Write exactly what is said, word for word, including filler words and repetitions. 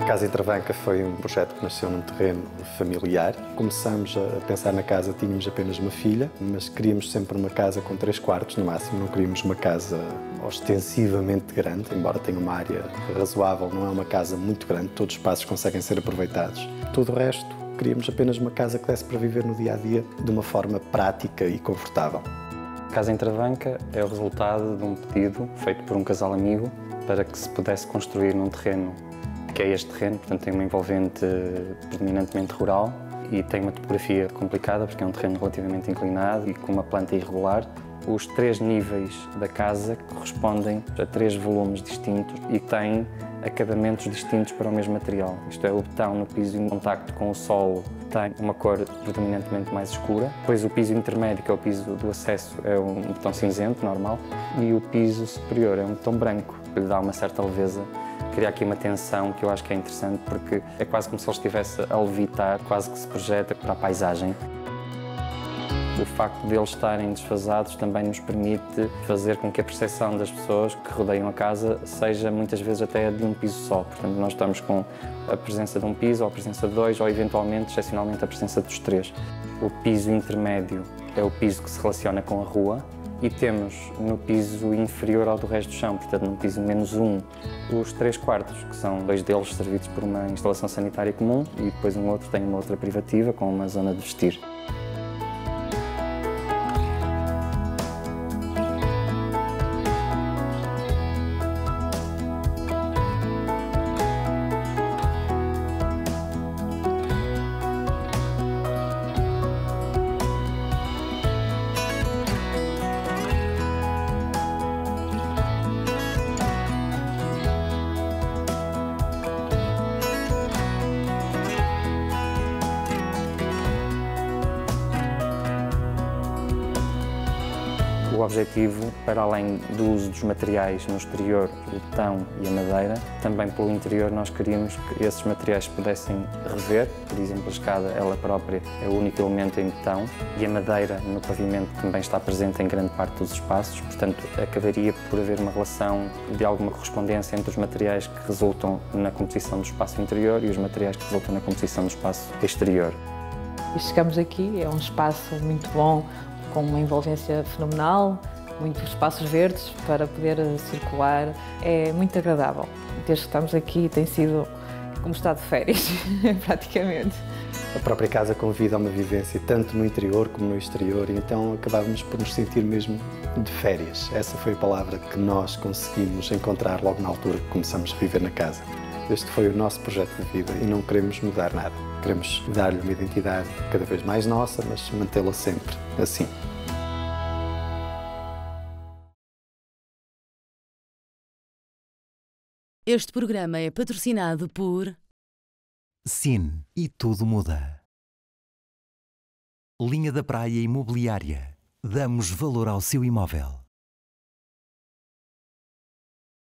A Casa Intravanca foi um projeto que nasceu num terreno familiar. Começamos a pensar na casa, tínhamos apenas uma filha, mas queríamos sempre uma casa com três quartos no máximo, não queríamos uma casa ostensivamente grande, embora tenha uma área razoável, não é uma casa muito grande, todos os espaços conseguem ser aproveitados. Todo o resto, queríamos apenas uma casa que desse para viver no dia-a-dia de uma forma prática e confortável. A Casa Intravanca é o resultado de um pedido feito por um casal amigo para que se pudesse construir num terreno que é este terreno, portanto tem uma envolvente predominantemente rural e tem uma topografia complicada porque é um terreno relativamente inclinado e com uma planta irregular. Os três níveis da casa correspondem a três volumes distintos e têm acabamentos distintos para o mesmo material. Isto é, o betão no piso em contacto com o solo tem uma cor predominantemente mais escura, depois o piso intermédio, que é o piso do acesso, é um betão cinzento, normal, e o piso superior é um betão branco, que lhe dá uma certa leveza. Cria aqui uma tensão que eu acho que é interessante porque é quase como se ele estivesse a levitar, quase que se projeta para a paisagem. O facto de eles estarem desfasados também nos permite fazer com que a percepção das pessoas que rodeiam a casa seja muitas vezes até de um piso só. Portanto, nós estamos com a presença de um piso, ou a presença de dois, ou eventualmente, excepcionalmente, a presença dos três. O piso intermédio é o piso que se relaciona com a rua e temos no piso inferior ao do resto do chão, portanto, no piso menos um, os três quartos, que são dois deles servidos por uma instalação sanitária comum e depois um outro tem uma outra privativa com uma zona de vestir. O objetivo, para além do uso dos materiais no exterior, o betão e a madeira, também pelo interior nós queríamos que esses materiais se pudessem rever. Por exemplo, a escada, ela própria, é o único elemento em betão e a madeira no pavimento também está presente em grande parte dos espaços. Portanto, acabaria por haver uma relação de alguma correspondência entre os materiais que resultam na composição do espaço interior e os materiais que resultam na composição do espaço exterior. E chegamos aqui, é um espaço muito bom, com uma envolvência fenomenal, muitos espaços verdes para poder circular. É muito agradável. Desde que estamos aqui tem sido como estar de férias, praticamente. A própria casa convida a uma vivência tanto no interior como no exterior e então acabávamos por nos sentir mesmo de férias. Essa foi a palavra que nós conseguimos encontrar logo na altura que começamos a viver na casa. Este foi o nosso projeto de vida e não queremos mudar nada. Queremos dar-lhe uma identidade cada vez mais nossa, mas mantê-la sempre assim. Este programa é patrocinado por Sine e tudo muda. Linha da Praia Imobiliária. Damos valor ao seu imóvel.